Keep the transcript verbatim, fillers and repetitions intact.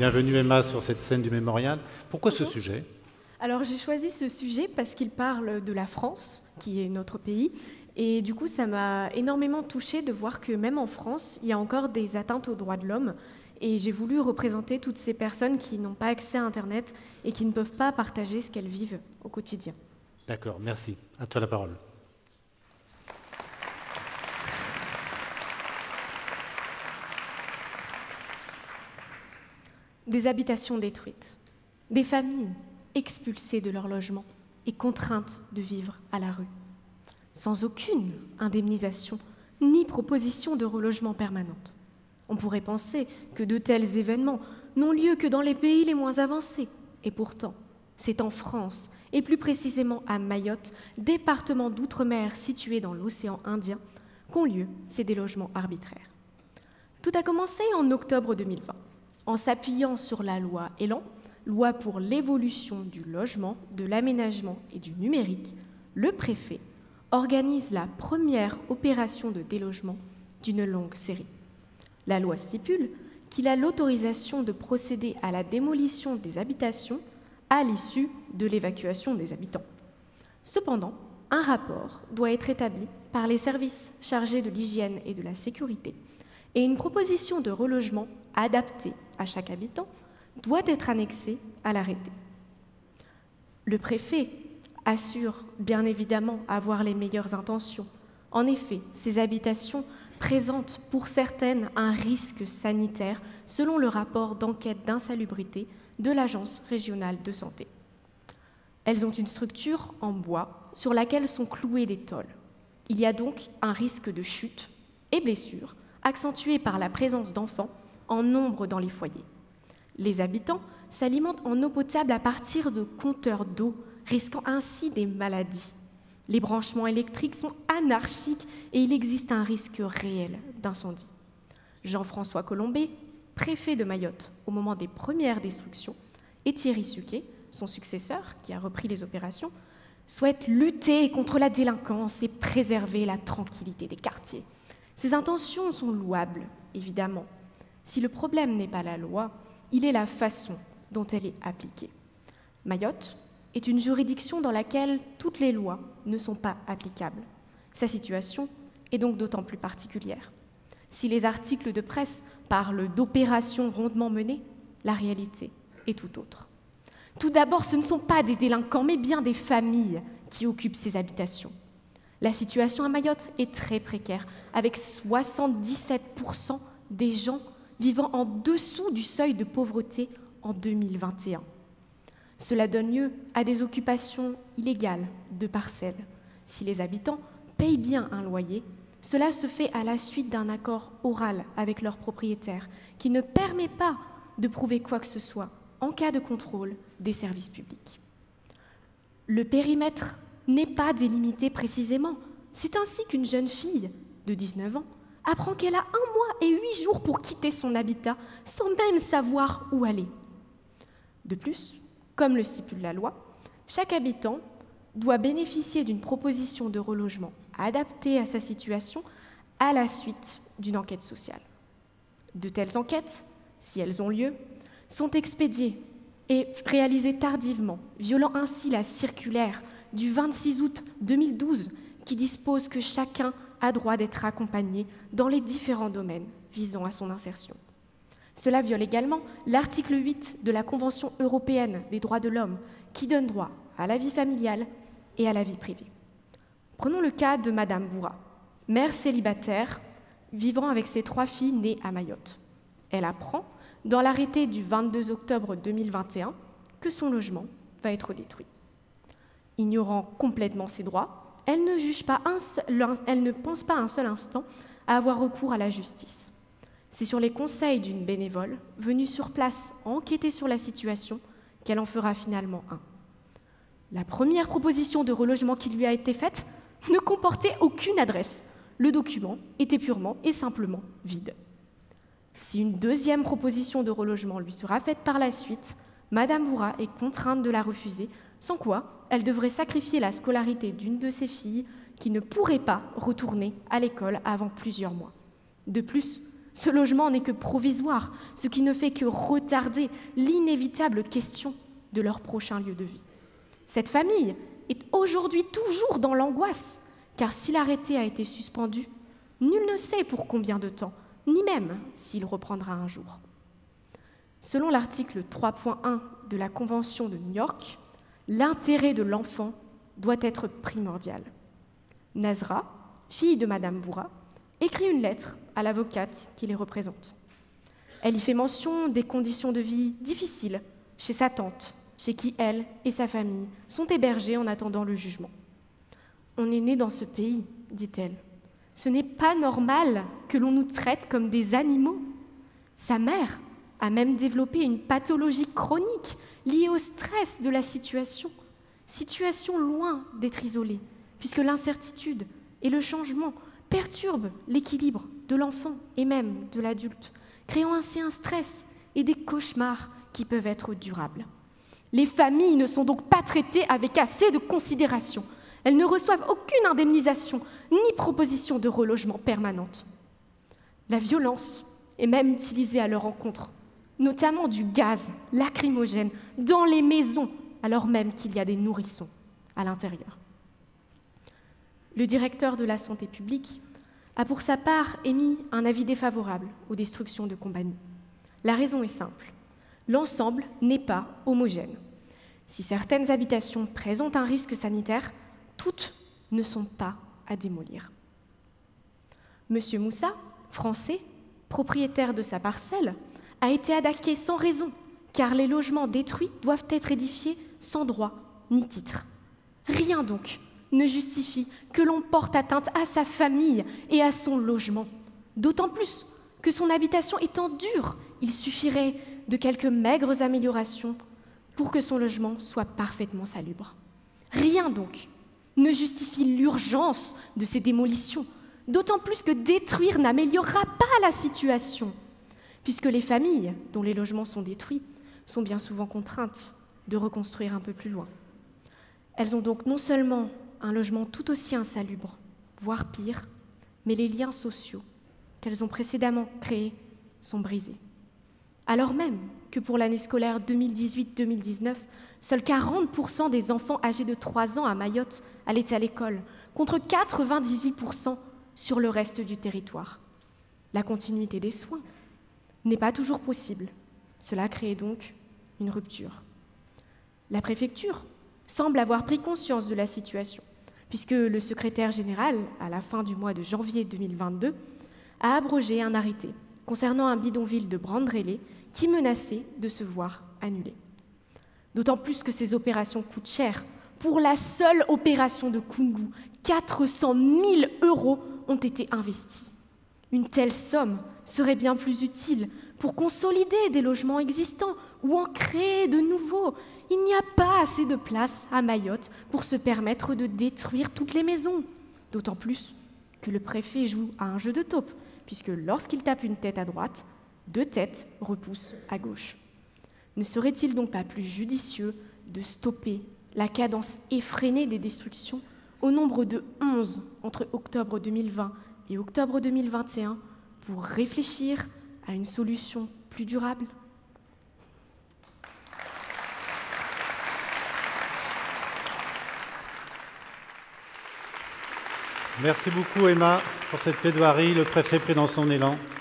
Bienvenue Emma sur cette scène du mémorial. Pourquoi ce sujet ? Alors j'ai choisi ce sujet parce qu'il parle de la France, qui est notre pays, et du coup ça m'a énormément touchée de voir que même en France, il y a encore des atteintes aux droits de l'homme, et j'ai voulu représenter toutes ces personnes qui n'ont pas accès à Internet et qui ne peuvent pas partager ce qu'elles vivent au quotidien. D'accord, merci. À toi la parole. Des habitations détruites, des familles expulsées de leur logement et contraintes de vivre à la rue, sans aucune indemnisation ni proposition de relogement permanente. On pourrait penser que de tels événements n'ont lieu que dans les pays les moins avancés. Et pourtant, c'est en France, et plus précisément à Mayotte, département d'outre-mer situé dans l'océan Indien, qu'ont lieu ces délogements arbitraires. Tout a commencé en octobre deux mille vingt. En s'appuyant sur la loi Elan, loi pour l'évolution du logement, de l'aménagement et du numérique, le préfet organise la première opération de délogement d'une longue série. La loi stipule qu'il a l'autorisation de procéder à la démolition des habitations à l'issue de l'évacuation des habitants. Cependant, un rapport doit être établi par les services chargés de l'hygiène et de la sécurité et une proposition de relogement adaptée à chaque habitant doit être annexée à l'arrêté. Le préfet assure bien évidemment avoir les meilleures intentions. En effet, ces habitations présentent pour certaines un risque sanitaire selon le rapport d'enquête d'insalubrité de l'Agence régionale de santé. Elles ont une structure en bois sur laquelle sont cloués des tôles. Il y a donc un risque de chute et blessure accentué par la présence d'enfants en nombre dans les foyers. Les habitants s'alimentent en eau potable à partir de compteurs d'eau, risquant ainsi des maladies. Les branchements électriques sont anarchiques et il existe un risque réel d'incendie. Jean-François Colombet, préfet de Mayotte au moment des premières destructions, et Thierry Suquet, son successeur qui a repris les opérations, souhaitent lutter contre la délinquance et préserver la tranquillité des quartiers. Ces intentions sont louables, évidemment. Si le problème n'est pas la loi, il est la façon dont elle est appliquée. Mayotte est une juridiction dans laquelle toutes les lois ne sont pas applicables. Sa situation est donc d'autant plus particulière. Si les articles de presse parlent d'opérations rondement menées, la réalité est tout autre. Tout d'abord, ce ne sont pas des délinquants, mais bien des familles qui occupent ces habitations. La situation à Mayotte est très précaire, avec soixante-dix-sept pour cent des gens vivant en dessous du seuil de pauvreté en deux mille vingt et un. Cela donne lieu à des occupations illégales de parcelles. Si les habitants payent bien un loyer, cela se fait à la suite d'un accord oral avec leur propriétaire qui ne permet pas de prouver quoi que ce soit en cas de contrôle des services publics. Le périmètre n'est pas délimité précisément. C'est ainsi qu'une jeune fille de dix-neuf ans apprend qu'elle a un mois et huit jours pour quitter son habitat sans même savoir où aller. De plus, comme le stipule la loi, chaque habitant doit bénéficier d'une proposition de relogement adaptée à sa situation à la suite d'une enquête sociale. De telles enquêtes, si elles ont lieu, sont expédiées et réalisées tardivement, violant ainsi la circulaire du vingt-six août deux mille douze qui dispose que chacun a droit d'être accompagné dans les différents domaines visant à son insertion. Cela viole également l'article huit de la Convention européenne des droits de l'homme qui donne droit à la vie familiale et à la vie privée. Prenons le cas de Madame Bourra, mère célibataire vivant avec ses trois filles nées à Mayotte. Elle apprend, dans l'arrêté du vingt-deux octobre deux mille vingt et un, que son logement va être détruit. Ignorant complètement ses droits, elle ne juge pas un seul, elle ne pense pas un seul instant à avoir recours à la justice. C'est sur les conseils d'une bénévole venue sur place enquêter sur la situation qu'elle en fera finalement un. La première proposition de relogement qui lui a été faite ne comportait aucune adresse. Le document était purement et simplement vide. Si une deuxième proposition de relogement lui sera faite par la suite, Madame Bourra est contrainte de la refuser, sans quoi elle devrait sacrifier la scolarité d'une de ses filles qui ne pourrait pas retourner à l'école avant plusieurs mois. De plus, Ce logement n'est que provisoire, ce qui ne fait que retarder l'inévitable question de leur prochain lieu de vie. Cette famille est aujourd'hui toujours dans l'angoisse, car si l'arrêté a été suspendu, nul ne sait pour combien de temps, ni même s'il reprendra un jour. Selon l'article trois point un de la Convention de New York, l'intérêt de l'enfant doit être primordial. Nazra, fille de Madame Bourra, écrit une lettre à l'avocate qui les représente. Elle y fait mention des conditions de vie difficiles chez sa tante, chez qui elle et sa famille sont hébergés en attendant le jugement. « On est né dans ce pays, dit-elle. Ce n'est pas normal que l'on nous traite comme des animaux. Sa mère a même développé une pathologie chronique liée au stress de la situation, situation loin d'être isolée, puisque l'incertitude et le changement perturbent l'équilibre de l'enfant et même de l'adulte, créant ainsi un stress et des cauchemars qui peuvent être durables. Les familles ne sont donc pas traitées avec assez de considération. Elles ne reçoivent aucune indemnisation ni proposition de relogement permanente. La violence est même utilisée à leur encontre, notamment du gaz lacrymogène dans les maisons, alors même qu'il y a des nourrissons à l'intérieur. Le directeur de la santé publique a pour sa part émis un avis défavorable aux destructions de Combani. La raison est simple. L'ensemble n'est pas homogène. Si certaines habitations présentent un risque sanitaire, toutes ne sont pas à démolir. Monsieur Moussa, français, propriétaire de sa parcelle, a été attaqué sans raison, car les logements détruits doivent être édifiés sans droit ni titre. Rien donc ne justifie que l'on porte atteinte à sa famille et à son logement, d'autant plus que son habitation étant dure, il suffirait de quelques maigres améliorations pour que son logement soit parfaitement salubre. Rien donc ne justifie l'urgence de ces démolitions, d'autant plus que détruire n'améliorera pas la situation, puisque les familles dont les logements sont détruits sont bien souvent contraintes de reconstruire un peu plus loin. Elles ont donc non seulement un logement tout aussi insalubre, voire pire, mais les liens sociaux qu'elles ont précédemment créés sont brisés. Alors même que pour l'année scolaire deux mille dix-huit deux mille dix-neuf, seuls quarante pour cent des enfants âgés de trois ans à Mayotte allaient à l'école, contre quatre-vingt-dix-huit pour cent sur le reste du territoire. La continuité des soins n'est pas toujours possible. Cela crée donc une rupture. La préfecture semble avoir pris conscience de la situation, puisque le secrétaire général, à la fin du mois de janvier deux mille vingt-deux, a abrogé un arrêté concernant un bidonville de Brandrélé qui menaçait de se voir annulé. D'autant plus que ces opérations coûtent cher. Pour la seule opération de Koungou, quatre cent mille euros ont été investis. Une telle somme serait bien plus utile pour consolider des logements existants ou en créer de nouveaux. Il n'y a pas assez de place à Mayotte pour se permettre de détruire toutes les maisons. D'autant plus que le préfet joue à un jeu de taupe, puisque lorsqu'il tape une tête à droite, deux têtes repoussent à gauche. Ne serait-il donc pas plus judicieux de stopper la cadence effrénée des destructions au nombre de onze entre octobre deux mille vingt et octobre deux mille vingt et un pour réfléchir à une solution plus durable ? Merci beaucoup Emma pour cette plaidoirie. Le préfet pris dans son élan.